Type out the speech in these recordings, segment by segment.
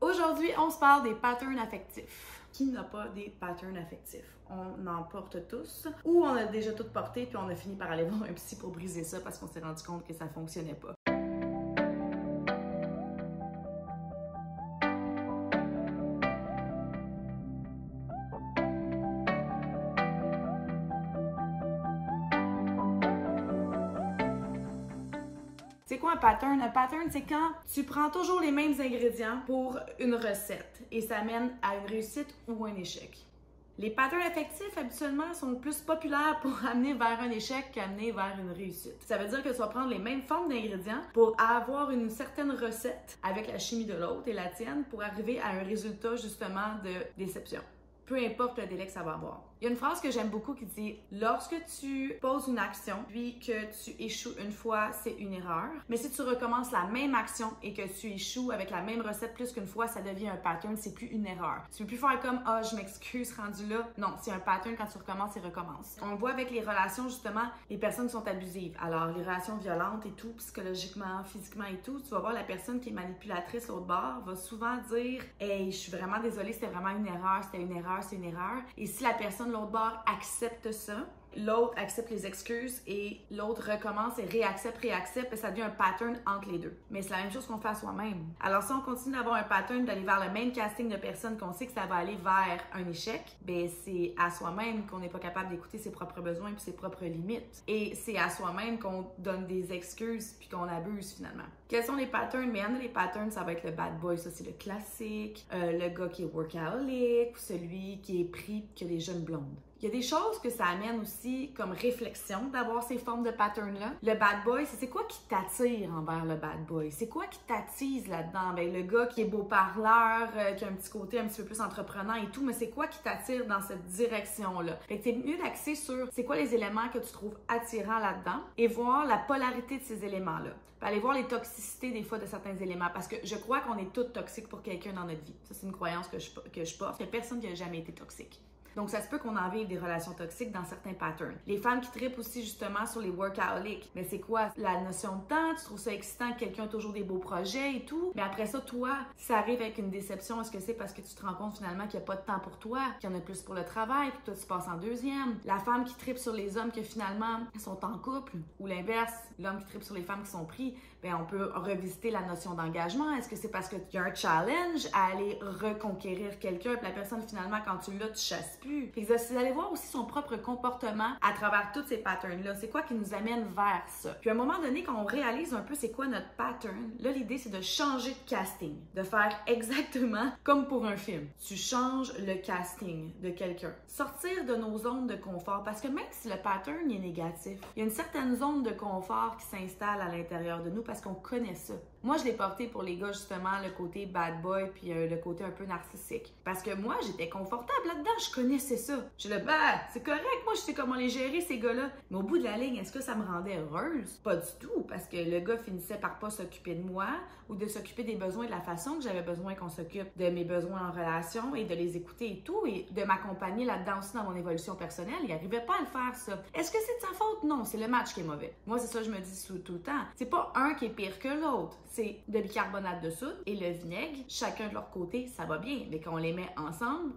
Aujourd'hui, on se parle des patterns affectifs. Qui n'a pas des patterns affectifs? On en porte tous, ou on a déjà tout porté, puis on a fini par aller voir un psy pour briser ça parce qu'on s'est rendu compte que ça fonctionnait pas. C'est quoi un pattern? Un pattern, c'est quand tu prends toujours les mêmes ingrédients pour une recette et ça mène à une réussite ou un échec. Les patterns affectifs, habituellement, sont plus populaires pour amener vers un échec qu'amener vers une réussite. Ça veut dire que tu vas prendre les mêmes formes d'ingrédients pour avoir une certaine recette avec la chimie de l'autre et la tienne pour arriver à un résultat, justement, de déception. Peu importe le délai que ça va avoir. Il y a une phrase que j'aime beaucoup qui dit « Lorsque tu poses une action, puis que tu échoues une fois, c'est une erreur. Mais si tu recommences la même action et que tu échoues avec la même recette plus qu'une fois, ça devient un pattern, c'est plus une erreur. Tu peux plus faire comme « Ah, je m'excuse, rendu là. » Non, c'est un pattern, quand tu recommences, il recommence. On le voit avec les relations, justement, les personnes qui sont abusives. Alors, les relations violentes et tout, psychologiquement, physiquement et tout, tu vas voir la personne qui est manipulatrice l'autre bord va souvent dire « Hey, je suis vraiment désolée, c'était vraiment une erreur, c'était une erreur, c'est une erreur. » Et si la personne l'autre bord accepte ça, l'autre accepte les excuses et l'autre recommence et réaccepte, et ça devient un pattern entre les deux. Mais c'est la même chose qu'on fait à soi-même. Alors si on continue d'avoir un pattern, d'aller vers le même casting de personnes qu'on sait que ça va aller vers un échec, ben c'est à soi-même qu'on n'est pas capable d'écouter ses propres besoins puis ses propres limites. Et c'est à soi-même qu'on donne des excuses puis qu'on abuse finalement. Quels sont les patterns? Mais les patterns, ça va être le bad boy, ça c'est le classique, le gars qui est workaholic, ou celui qui est pris, qui a des jeunes blondes. Il y a des choses que ça amène aussi comme réflexion d'avoir ces formes de patterns-là. Le bad boy, c'est quoi qui t'attire envers le bad boy? C'est quoi qui t'attise là-dedans? Ben, le gars qui est beau parleur, qui a un petit côté un petit peu plus entreprenant et tout, mais c'est quoi qui t'attire dans cette direction-là? Fait que c'est mieux d'axer sur c'est quoi les éléments que tu trouves attirants là-dedans et voir la polarité de ces éléments-là. Puis aller voir les toxicités des fois de certains éléments parce que je crois qu'on est tous toxiques pour quelqu'un dans notre vie. Ça, c'est une croyance que je porte. Il n'y a personne qui n'a jamais été toxique. Donc, ça se peut qu'on en vive des relations toxiques dans certains patterns. Les femmes qui trippent aussi justement sur les workaholics. Mais c'est quoi la notion de temps? Tu trouves ça excitant que quelqu'un a toujours des beaux projets et tout. Mais après ça, toi, ça arrive avec une déception. Est-ce que c'est parce que tu te rends compte finalement qu'il n'y a pas de temps pour toi, qu'il y en a plus pour le travail, puis toi, tu passes en deuxième? La femme qui trippe sur les hommes que finalement sont en couple. Ou l'inverse, l'homme qui trippe sur les femmes qui sont pris. Bien, on peut revisiter la notion d'engagement. Est-ce que c'est parce qu'il y a un challenge à aller reconquérir quelqu'un, puis la personne finalement, quand tu l'as, tu chasses plus? Fait que c'est d'aller voir aussi son propre comportement à travers tous ces patterns-là. C'est quoi qui nous amène vers ça? Puis à un moment donné, quand on réalise un peu c'est quoi notre pattern, là, l'idée, c'est de changer de casting, de faire exactement comme pour un film. Tu changes le casting de quelqu'un. Sortir de nos zones de confort, parce que même si le pattern est négatif, il y a une certaine zone de confort qui s'installe à l'intérieur de nous parce qu'on connaît ça. Moi, je l'ai porté pour les gars, justement, le côté bad boy puis le côté un peu narcissique. Parce que moi, j'étais confortable là-dedans, je connaissais ça. Je le c'est correct, moi, je sais comment les gérer, ces gars-là. Mais au bout de la ligne, est-ce que ça me rendait heureuse? Pas du tout, parce que le gars finissait par pas s'occuper de moi ou de s'occuper des besoins de la façon que j'avais besoin qu'on s'occupe de mes besoins en relation et de les écouter et tout, et de m'accompagner là-dedans aussi dans mon évolution personnelle. Il arrivait pas à le faire, ça. Est-ce que c'est de sa faute? Non, c'est le match qui est mauvais. Moi, c'est ça que je me dis tout le temps. C'est pas un qui est pire que l'autre. C'est de bicarbonate de soude et le vinaigre, chacun de leur côté, ça va bien. Mais quand on les met ensemble,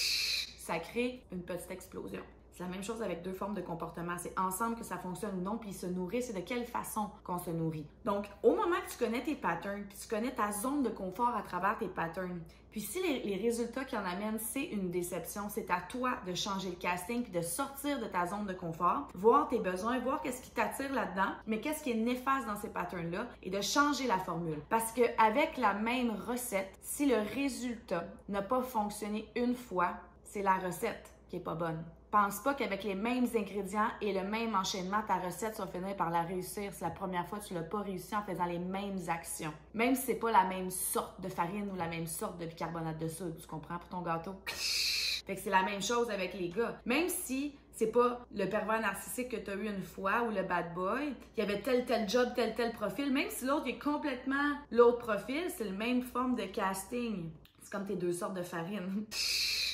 ça crée une petite explosion. C'est la même chose avec deux formes de comportement. C'est ensemble que ça fonctionne ou non, puis ils se nourrissent. C'est de quelle façon qu'on se nourrit. Donc, au moment que tu connais tes patterns, puis tu connais ta zone de confort à travers tes patterns, puis si les résultats qui en amènent, c'est une déception, c'est à toi de changer le casting, puis de sortir de ta zone de confort, voir tes besoins, voir qu'est-ce qui t'attire là-dedans, mais qu'est-ce qui est néfaste dans ces patterns-là, et de changer la formule. Parce qu'avec la même recette, si le résultat n'a pas fonctionné une fois, c'est la recette qui est pas bonne. Pense pas qu'avec les mêmes ingrédients et le même enchaînement, ta recette va finir par la réussir si la première fois tu l'as pas réussi en faisant les mêmes actions. Même si c'est pas la même sorte de farine ou la même sorte de bicarbonate de soude, tu comprends, pour ton gâteau? Fait que c'est la même chose avec les gars. Même si c'est pas le pervers narcissique que tu as eu une fois ou le bad boy, il y avait tel job, tel profil, même si l'autre est complètement l'autre profil, c'est la même forme de casting. C'est comme tes deux sortes de farine.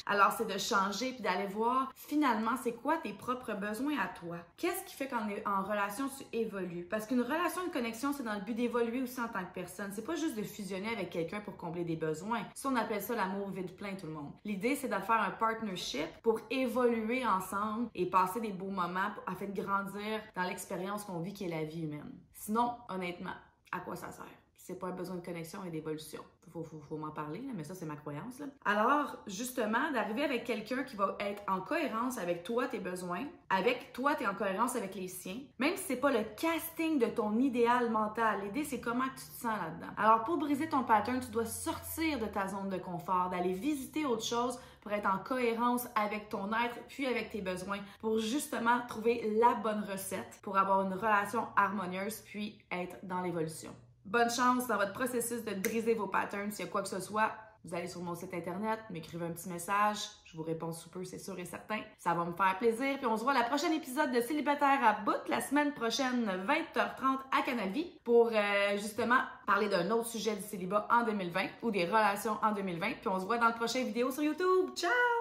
Alors, c'est de changer puis d'aller voir finalement c'est quoi tes propres besoins à toi. Qu'est-ce qui fait qu'en relation, tu évolues? Parce qu'une relation, une connexion, c'est dans le but d'évoluer aussi en tant que personne. C'est pas juste de fusionner avec quelqu'un pour combler des besoins. Ça, on appelle ça l'amour vide plein, tout le monde. L'idée, c'est de faire un partnership pour évoluer ensemble et passer des beaux moments afin de grandir dans l'expérience qu'on vit qui est la vie humaine. Sinon, honnêtement, à quoi ça sert? C'est pas un besoin de connexion et d'évolution. Faut m'en parler, là, mais ça, c'est ma croyance. Là. Alors, justement, d'arriver avec quelqu'un qui va être en cohérence avec toi, tes besoins, avec toi, t'es en cohérence avec les siens, même si c'est pas le casting de ton idéal mental. L'idée, c'est comment tu te sens là-dedans. Alors, pour briser ton pattern, tu dois sortir de ta zone de confort, d'aller visiter autre chose pour être en cohérence avec ton être, puis avec tes besoins, pour justement trouver la bonne recette pour avoir une relation harmonieuse, puis être dans l'évolution. Bonne chance dans votre processus de briser vos patterns. S'il y a quoi que ce soit, vous allez sur mon site internet, m'écrivez un petit message. Je vous réponds sous peu, c'est sûr et certain. Ça va me faire plaisir. Puis on se voit à la prochaine épisode de Célibataire à bout, la semaine prochaine, 20h30 à Canal Vie, pour justement parler d'un autre sujet du célibat en 2020 ou des relations en 2020. Puis on se voit dans le prochain vidéo sur YouTube. Ciao!